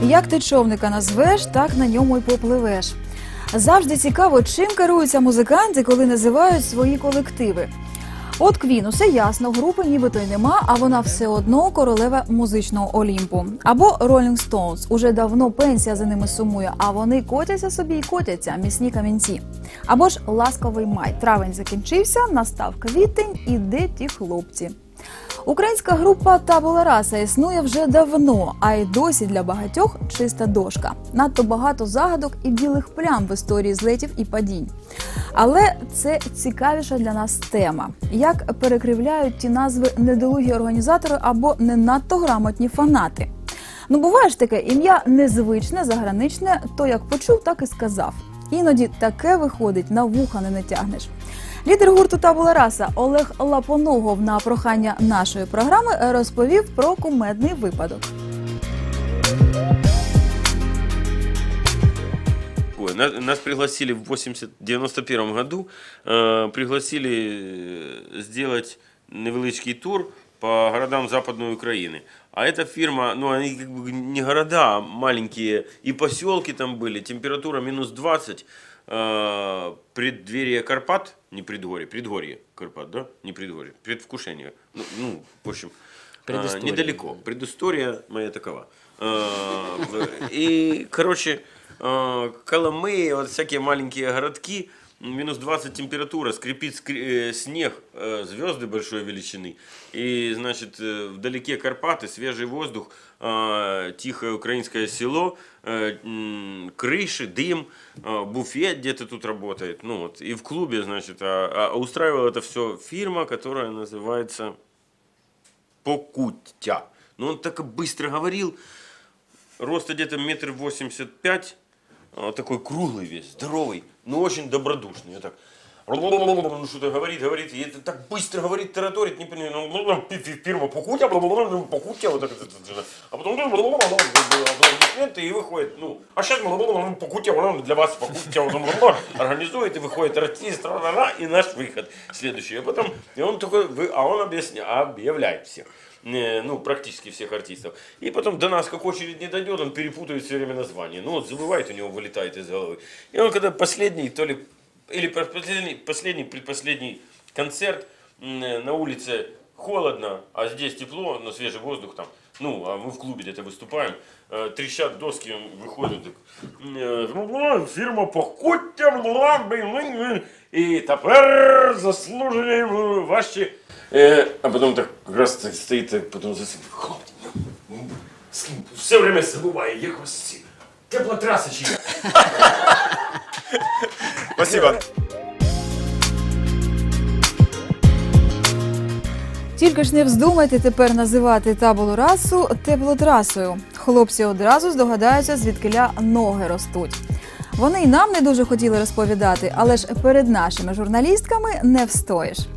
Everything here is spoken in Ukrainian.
Як ти човника назвеш, так на ньому й попливеш. Завжди цікаво, чим керуються музиканти, коли називають свої колективи. От Квін, усе ясно, групи нібито й нема, а вона все одно королева музичного Олімпу. Або Ролінг Стоунс, уже давно пенсія за ними сумує, а вони котяться собі й котяться, міцні камінці. Або ж ласковий май, травень закінчився, настав квітень, і де ті хлопці. Українська група «Табула Раса» існує вже давно, а й досі для багатьох чиста дошка. Надто багато загадок і білих плям в історії злетів і падінь. Але це цікавіша для нас тема. Як перекривляють ті назви недолугі організатори або не надто грамотні фанати. Ну, буває ж таке, ім'я незвичне, заграничне, то як почув, так і сказав. Іноді таке виходить, на вуха не натягнеш. Лідер гурту «Табула Раса» Олег Лапоногов на прохання нашої програми розповів про кумедний випадок. Нас пригласили в 91 году, пригласили сделать невеличкий тур по городам Западной Украины. А эта фирма, ну они как бы не города, а маленькие, и поселки там были, температура минус 20, преддверие Карпат, не предгорье, предгорье Карпат, да? Не предгорье, предвкушение. Ну в общем, недалеко. Предыстория моя такова. И, короче, Коломы, вот всякие маленькие городки, минус 20 температура, скрипит снег, звезды большой величины. И, значит, вдалеке Карпаты, свежий воздух, тихое украинское село, крыши, дым, буфет где-то тут работает. Ну, вот, и в клубе, значит, устраивала это все фирма, которая называется Покуття. Ну, он так быстро говорил, роста где-то 1,85 м, такой круглый весь, здоровый, но очень добродушный. Я так, что-то говорит, и это так быстро говорит, тараторит, не понимаю, фирма Покуття, Покуття, вот так, а потом аплодисменты и выходит, ну, а сейчас Покуття, для вас Покуття, организует и выходит артист, и наш выход следующий. А потом, и он такой, он объявляет всех. Ну, практически всех артистов. И потом до нас, как очередь не дойдет, он перепутает все время название. Ну, вот забывает, у него вылетает из головы. И он когда последний, то ли, или предпоследний концерт, на улице холодно, а здесь тепло, но свежий воздух там. Ну, а мы в клубе где-то выступаем, трещат доски, выходят, так, фирма Покуття, и тепер заслужені ваші. А потом так раз стоит, так, потом засыпает. Хлопці, все время забываю, як вас всі. Теплотрасочки. Спасибо. Тільки ж не вздумайте тепер називати «Табулу Расу» теплотрасою. Хлопці одразу здогадаються, звідкиля ноги ростуть. Вони й нам не дуже хотіли розповідати, але ж перед нашими журналістками не встоїш.